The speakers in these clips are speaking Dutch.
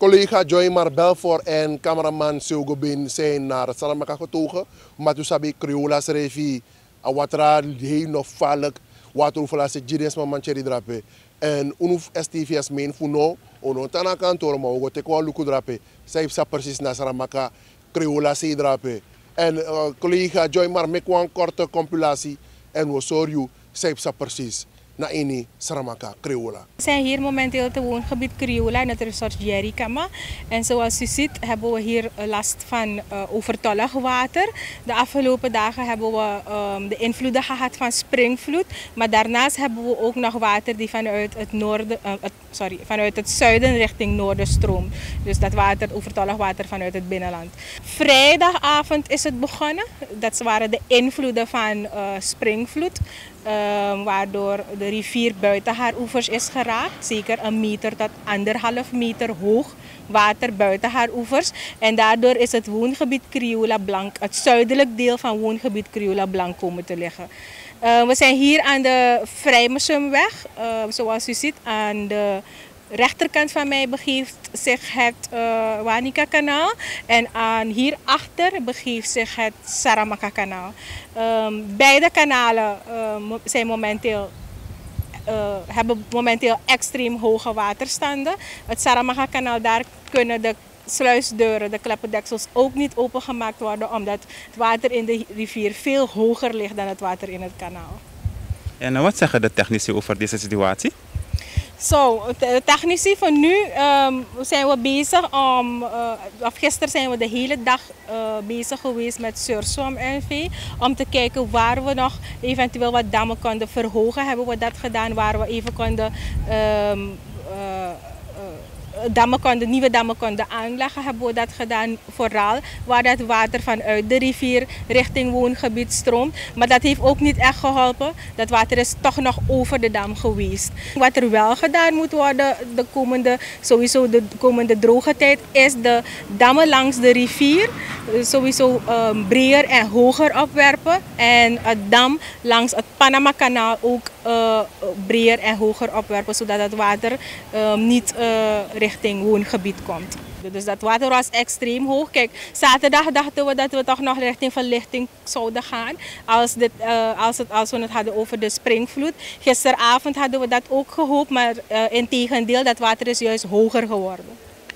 Collega Joymar Belfort en cameraman Silgo Bin zijn naar het Saramaka getogen. Maar toen sabi Creola's revi, a watra heel nog valk, wat over se Gideons man mancheri drape. En unuf STVS main funo, ono tana kantor maar we tekwa luku drape. Zij sa precies naar Saramaka Creola's drape. En collega Joymar maak een korte compilatie en we zorgen zij sa precies. Na ini Saramaka Creola. We zijn hier momenteel te woongebied Creola in het resort Jericama. En zoals u ziet hebben we hier last van overtollig water. De afgelopen dagen hebben we de invloeden gehad van springvloed. Maar daarnaast hebben we ook nog water die vanuit het zuiden richting noorden stroomt. Dus dat water, overtollig water vanuit het binnenland. Vrijdagavond is het begonnen. Dat waren de invloeden van springvloed. Waardoor de rivier buiten haar oevers is geraakt. Zeker 1 meter tot 1,5 meter hoog water buiten haar oevers. En daardoor is het woongebied Creola Blanc, het zuidelijk deel van woongebied Creola Blanc komen te liggen. We zijn hier aan de Vrijmesumweg. Zoals u ziet aan de rechterkant van mij begeeft zich het Wanica-kanaal en hierachter begeeft zich het Saramaka-kanaal. Beide kanalen hebben momenteel extreem hoge waterstanden. Het Saramaka-kanaal, daar kunnen de sluisdeuren, de kleppendeksels ook niet opengemaakt worden omdat het water in de rivier veel hoger ligt dan het water in het kanaal. En wat zeggen de technici over deze situatie? De technici van nu zijn we bezig gisteren zijn we de hele dag bezig geweest met Surswam NV om te kijken waar we nog eventueel wat dammen konden verhogen. Hebben we dat gedaan waar we even konden nieuwe dammen konden aanleggen, hebben we dat gedaan vooral waar dat water vanuit de rivier richting woongebied stroomt. Maar dat heeft ook niet echt geholpen. Dat water is toch nog over de dam geweest. Wat er wel gedaan moet worden de komende droge tijd is de dammen langs de rivier sowieso breder en hoger opwerpen. En het dam langs het Panama-kanaal ook breder en hoger opwerpen, zodat het water niet richting woongebied komt. Dus dat water was extreem hoog. Kijk, zaterdag dachten we dat we toch nog richting verlichting zouden gaan als we het hadden over de springvloed. Gisteravond hadden we dat ook gehoopt, maar integendeel, dat water is juist hoger geworden.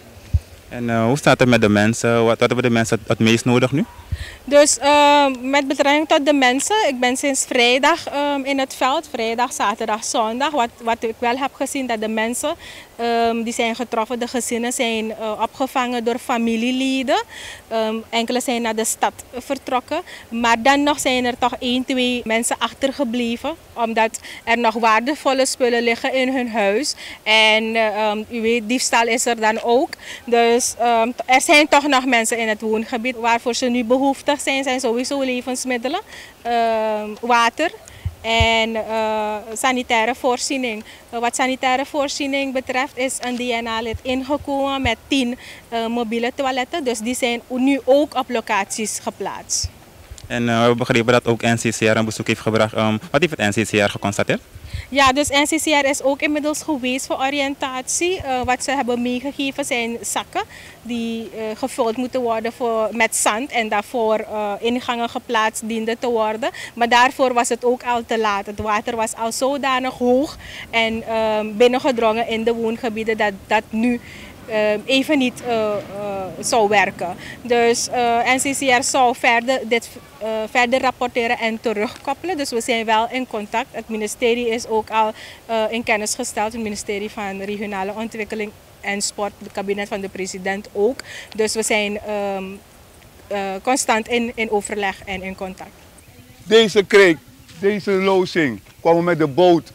En hoe staat het met de mensen? Wat hebben de mensen het meest nodig nu? Dus met betrekking tot de mensen, ik ben sinds vrijdag in het veld, vrijdag, zaterdag, zondag. Wat ik wel heb gezien, dat de mensen die zijn getroffen, de gezinnen zijn opgevangen door familieleden. Enkele zijn naar de stad vertrokken, maar dan nog zijn er toch 1, 2 mensen achtergebleven, omdat er nog waardevolle spullen liggen in hun huis. En u weet, diefstal is er dan ook. Dus er zijn toch nog mensen in het woongebied waarvoor ze nu behoeftig zijn sowieso levensmiddelen, water en sanitaire voorziening. Wat sanitaire voorziening betreft is een DNA-lid ingekomen met 10 mobiele toiletten. Dus die zijn nu ook op locaties geplaatst. En we hebben begrepen dat ook NCCR een bezoek heeft gebracht. Wat heeft het NCCR geconstateerd? Ja, dus NCCR is ook inmiddels geweest voor oriëntatie. Wat ze hebben meegegeven zijn zakken die gevuld moeten worden met zand en daarvoor ingangen geplaatst dienden te worden. Maar daarvoor was het ook al te laat. Het water was al zodanig hoog en binnengedrongen in de woongebieden dat dat nu even niet zou werken. Dus NCCR zou verder rapporteren en terugkoppelen. Dus we zijn wel in contact. Het ministerie is ook al in kennis gesteld. Het ministerie van Regionale Ontwikkeling en Sport, het kabinet van de president ook. Dus we zijn constant in overleg en in contact. Deze kreek, deze lozing, kwamen met de boot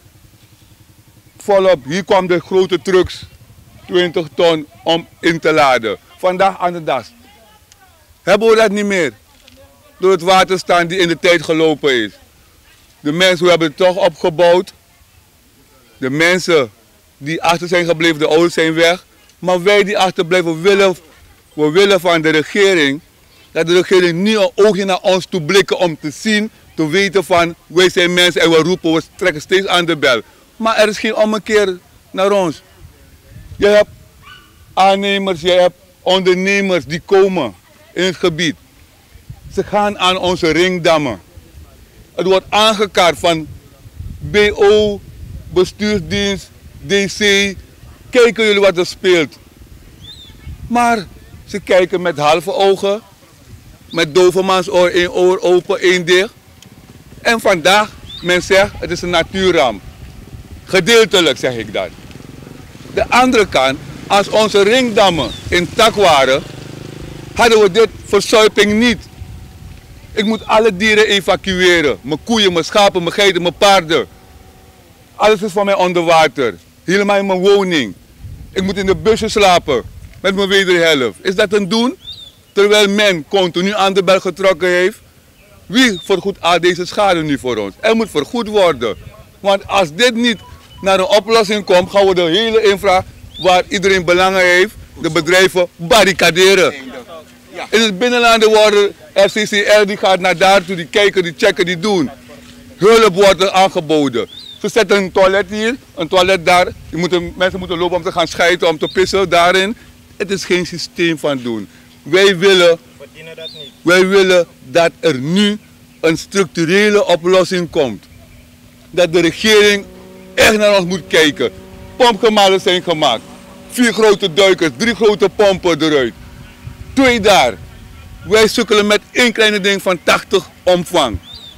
volop. Hier kwamen de grote trucks. 20 ton om in te laden. Vandaag aan de dag hebben we dat niet meer. Door het waterstand die in de tijd gelopen is. De mensen hebben het toch opgebouwd. De mensen die achter zijn gebleven, de ouders zijn weg. Maar wij die achterblijven, we willen van de regering dat de regering niet een oogje naar ons toe blikken om te zien, te weten van wij zijn mensen en we roepen, we trekken steeds aan de bel. Maar er is geen ommekeer naar ons. Je hebt aannemers, je hebt ondernemers die komen in het gebied. Ze gaan aan onze ringdammen. Het wordt aangekaart van BO, bestuursdienst, DC. Kijken jullie wat er speelt. Maar ze kijken met halve ogen, met dovermansoor, één oor open, één dicht. En vandaag, men zegt, het is een natuurramp. Gedeeltelijk zeg ik dat. De andere kant, als onze ringdammen intact waren, hadden we dit verzuiping niet. Ik moet alle dieren evacueren. Mijn koeien, mijn schapen, mijn geiten, mijn paarden. Alles is van mij onder water. Helemaal in mijn woning. Ik moet in de busje slapen met mijn wederhelft. Is dat een doen? Terwijl men continu aan de bel getrokken heeft. Wie vergoedt al deze schade nu voor ons? Er moet vergoed worden. Want als dit niet naar een oplossing komt, gaan we de hele infra waar iedereen belangen heeft, de bedrijven, barricaderen. In het binnenland worden FCCR die gaat naar daar toe, die kijken, die checken, die doen. Hulp wordt er aangeboden. Ze zetten een toilet hier, een toilet daar. Mensen moeten lopen om te gaan scheiden, om te pissen daarin. Het is geen systeem van doen. Wij willen dat er nu een structurele oplossing komt. Dat de regering echt naar ons moet kijken. Pompgemalen zijn gemaakt. 4 grote duikers, 3 grote pompen eruit. 2 daar. Wij sukkelen met 1 kleine ding van 80 omvang.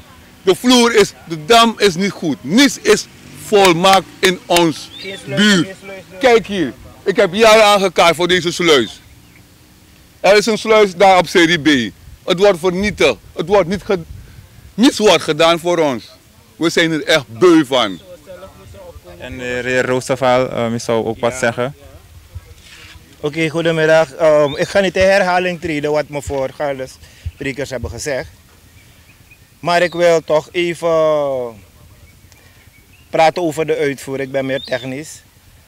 De dam is niet goed. Niets is volmaakt in ons buurt. Kijk hier, ik heb jaren aangekaart voor deze sluis. Er is een sluis daar op serie B. Het wordt vernietigd. Niets wordt gedaan voor ons. We zijn er echt beu van. En de heer Roosterval, u zou ook wat zeggen? Oké, goedemiddag. Ik ga niet de herhaling treden wat mijn voorgaande sprekers hebben gezegd. Maar ik wil toch even praten over de uitvoering. Ik ben meer technisch.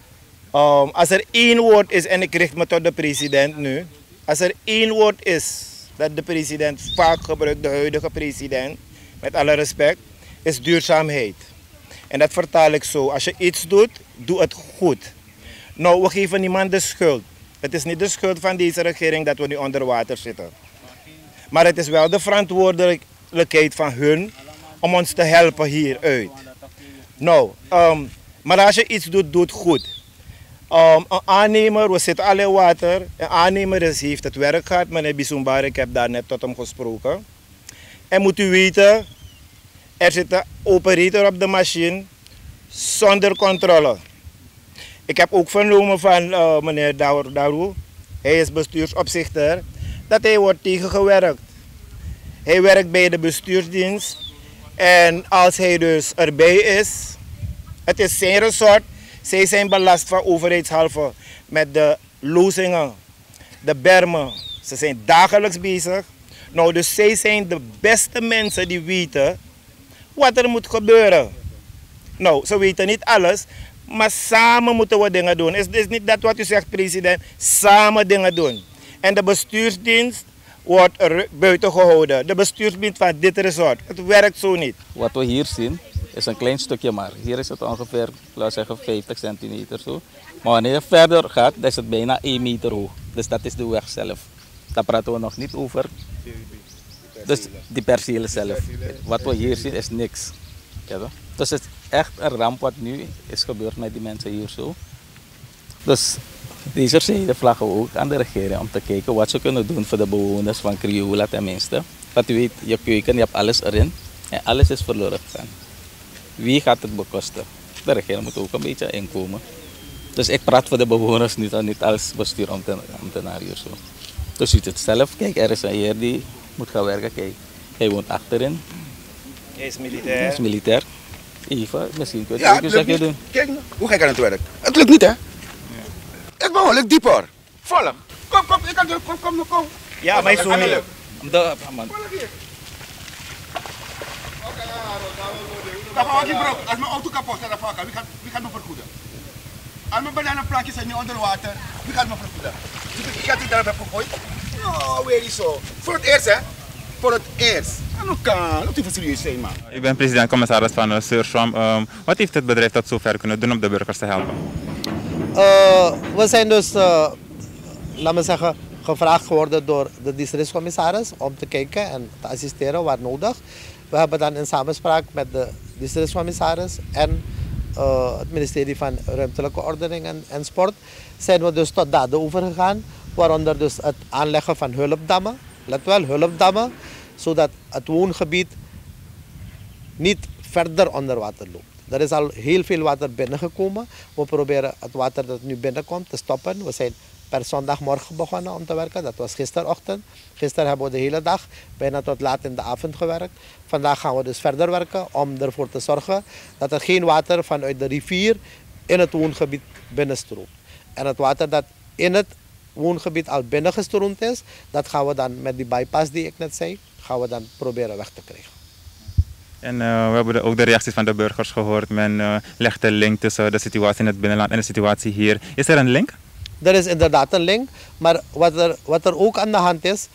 Als er 1 woord is, en ik richt me tot de president nu. Als er 1 woord is dat de president vaak gebruikt, de huidige president, met alle respect, is duurzaamheid. En dat vertaal ik zo. Als je iets doet, doe het goed. Nou, we geven niemand de schuld. Het is niet de schuld van deze regering dat we nu onder water zitten. Maar het is wel de verantwoordelijkheid van hun om ons te helpen hieruit. Nou, maar als je iets doet, doe het goed. Een aannemer, we zitten al in water. Een aannemer heeft het werk gehad, meneer Bisumbar, ik heb daar net tot hem gesproken. En moet u weten, er zit een operator op de machine zonder controle. Ik heb ook vernomen van meneer Daru, hij is bestuursopzichter, dat hij wordt tegengewerkt. Hij werkt bij de bestuursdienst en als hij dus erbij is, het is zijn resort, zij zijn belast van overheidshalve met de lozingen, de bermen. Ze zijn dagelijks bezig. Nou, dus zij zijn de beste mensen die weten wat er moet gebeuren. Nou, ze weten niet alles, maar samen moeten we dingen doen. Het is niet dat wat u zegt, president, samen dingen doen. En de bestuursdienst wordt er buiten gehouden. De bestuursdienst van dit resort. Het werkt zo niet. Wat we hier zien is een klein stukje maar. Hier is het ongeveer, laten we zeggen, 50 centimeter zo. Maar wanneer je verder gaat, dan is het bijna 1 meter hoog. Dus dat is de weg zelf. Daar praten we nog niet over. Dus die percelen zelf. Wat we hier zien is niks. Ja, dus het is echt een ramp wat nu is gebeurd met die mensen hier zo. Dus deze zijde vlaggen we ook aan de regering om te kijken wat ze kunnen doen voor de bewoners van Crioula tenminste. Dat u weet, je keuken, je hebt alles erin en alles is verloren gegaan. Wie gaat het bekosten? De regering moet ook een beetje inkomen. Dus ik praat voor de bewoners niet als bestuursambtenaar hier zo. Dus u ziet het zelf, kijk, er is een heer die moet gaan werken, kijk. Hij woont achterin. Hij is militair. Hij is militair. Eva, misschien kun je Ja, een zakje doen. Kijk, hoe ga ik aan het werk? Het lukt niet, hè? Het behoorlijk dieper. Volg. Kom, ik kan doen. Kom. Ja, maar zo niet. Als mijn auto kapot is, wie gaat me vergoeden? Als mijn bananenplankjes zijn nu onder water, wie gaat me vergoeden? Ik ga die daar heb gegooid. Oh, weer niet zo. Voor het eerst, hè? Voor het eerst. Dat is serieus zijn, man. U bent president-commissaris van Sursham. Wat heeft het bedrijf tot zover kunnen doen om de burgers te helpen? We zijn dus laat me zeggen, gevraagd geworden door de districtscommissaris om te kijken en te assisteren waar nodig. We hebben dan in samenspraak met de districtscommissaris en het ministerie van Ruimtelijke Ordening en Sport zijn we dus tot daden overgegaan, waaronder dus het aanleggen van hulpdammen, let wel, hulpdammen, zodat het woongebied niet verder onder water loopt. Er is al heel veel water binnengekomen. We proberen het water dat nu binnenkomt te stoppen. We zijn per zondagmorgen begonnen om te werken. Dat was gisterochtend. Gisteren hebben we de hele dag, bijna tot laat in de avond gewerkt. Vandaag gaan we dus verder werken om ervoor te zorgen dat er geen water vanuit de rivier in het woongebied binnenstroomt. En het water dat in het woongebied al binnengestroomd is, dat gaan we dan met die bypass die ik net zei, gaan we dan proberen weg te krijgen. En we hebben ook de reacties van de burgers gehoord. Men legt de link tussen de situatie in het binnenland en de situatie hier. Is er een link? Er is inderdaad een link, maar wat er ook aan de hand is,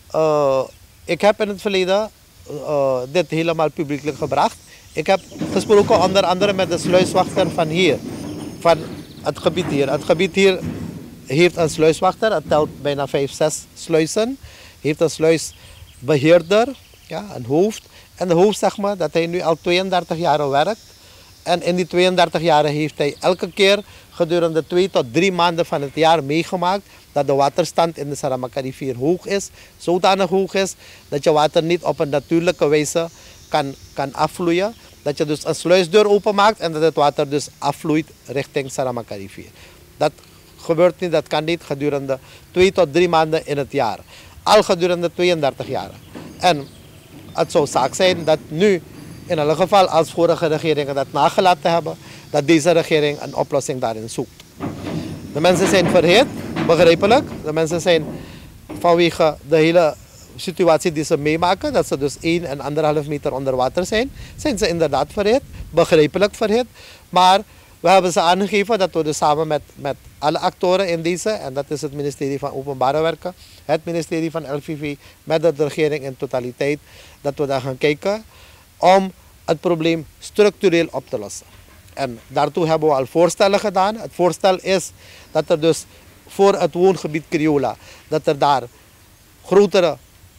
ik heb in het verleden dit helemaal publiekelijk gebracht. Ik heb gesproken onder andere met de sluiswachter van hier, van het gebied hier. Het gebied hier heeft een sluiswachter, het telt bijna 5, 6 sluizen. Heeft een sluisbeheerder, ja, een hoofd. En de hoofd zegt me dat hij nu al 32 jaar werkt. En in die 32 jaar heeft hij elke keer gedurende 2 tot 3 maanden van het jaar meegemaakt dat de waterstand in de Saramacca-rivier hoog is. Zodanig hoog is dat je water niet op een natuurlijke wijze kan afvloeien. Dat je dus een sluisdeur openmaakt en dat het water dus afvloeit richting Saramacca-rivier. Dat gebeurt niet, dat kan niet gedurende 2 tot 3 maanden in het jaar. Al gedurende 32 jaar. En het zou zaak zijn dat nu, in elk geval als vorige regeringen dat nagelaten hebben, dat deze regering een oplossing daarin zoekt. De mensen zijn verhit, begrijpelijk. De mensen zijn vanwege de hele situatie die ze meemaken, dat ze dus 1 en 1,5 meter onder water zijn ze inderdaad verhit, begrijpelijk verhit. Maar we hebben ze aangegeven dat we dus samen met alle actoren in deze, en dat is het ministerie van Openbare Werken, het ministerie van LVV, met de regering in totaliteit, dat we daar gaan kijken om het probleem structureel op te lossen. En daartoe hebben we al voorstellen gedaan. Het voorstel is dat er dus voor het woongebied Criolla, dat er daar grotere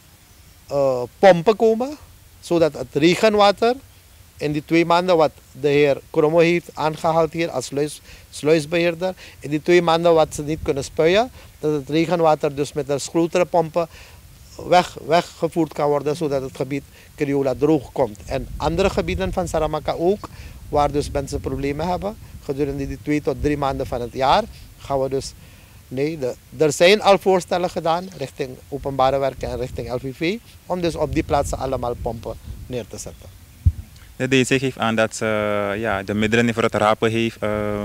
pompen komen, zodat het regenwater in die 2 maanden wat de heer Kromo heeft aangehaald hier als sluisbeheerder, in die 2 maanden wat ze niet kunnen spuien, dat het regenwater dus met de grotere pompen weggevoerd kan worden, zodat het gebied Criolla droog komt. En andere gebieden van Saramacca ook, waar dus mensen problemen hebben, gedurende die 2 tot 3 maanden van het jaar, gaan we dus, er zijn al voorstellen gedaan richting Openbare Werken en richting LVV, om dus op die plaatsen allemaal pompen neer te zetten. De DC geeft aan dat ze de middelen niet voor het rapen heeft.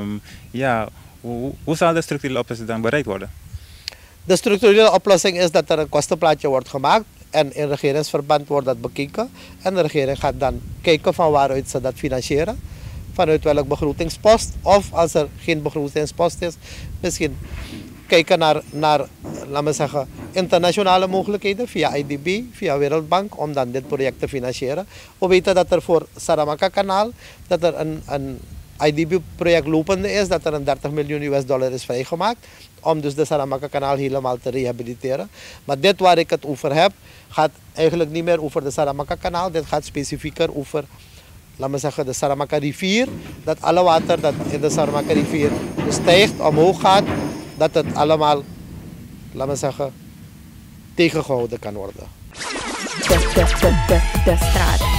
Hoe zal de structurele oplossing dan bereikt worden? De structurele oplossing is dat er een kostenplaatje wordt gemaakt en in regeringsverband wordt dat bekeken. En de regering gaat dan kijken van waaruit ze dat financieren. Vanuit welk begrotingspost, of als er geen begrotingspost is, misschien kijken naar laten we zeggen, internationale mogelijkheden via IDB, via Wereldbank, om dan dit project te financieren. We weten dat er voor Saramacca-kanaal, dat er een IDB-project lopende is, dat er een $30 miljoen is vrijgemaakt, om dus de Saramacca-kanaal helemaal te rehabiliteren. Maar dit waar ik het over heb, gaat eigenlijk niet meer over de Saramacca-kanaal, dit gaat specifieker over, laten we zeggen, de Saramacca-rivier, dat alle water dat in de Saramacca-rivier stijgt, omhoog gaat, dat het allemaal, laten we zeggen, tegengehouden kan worden. De straat.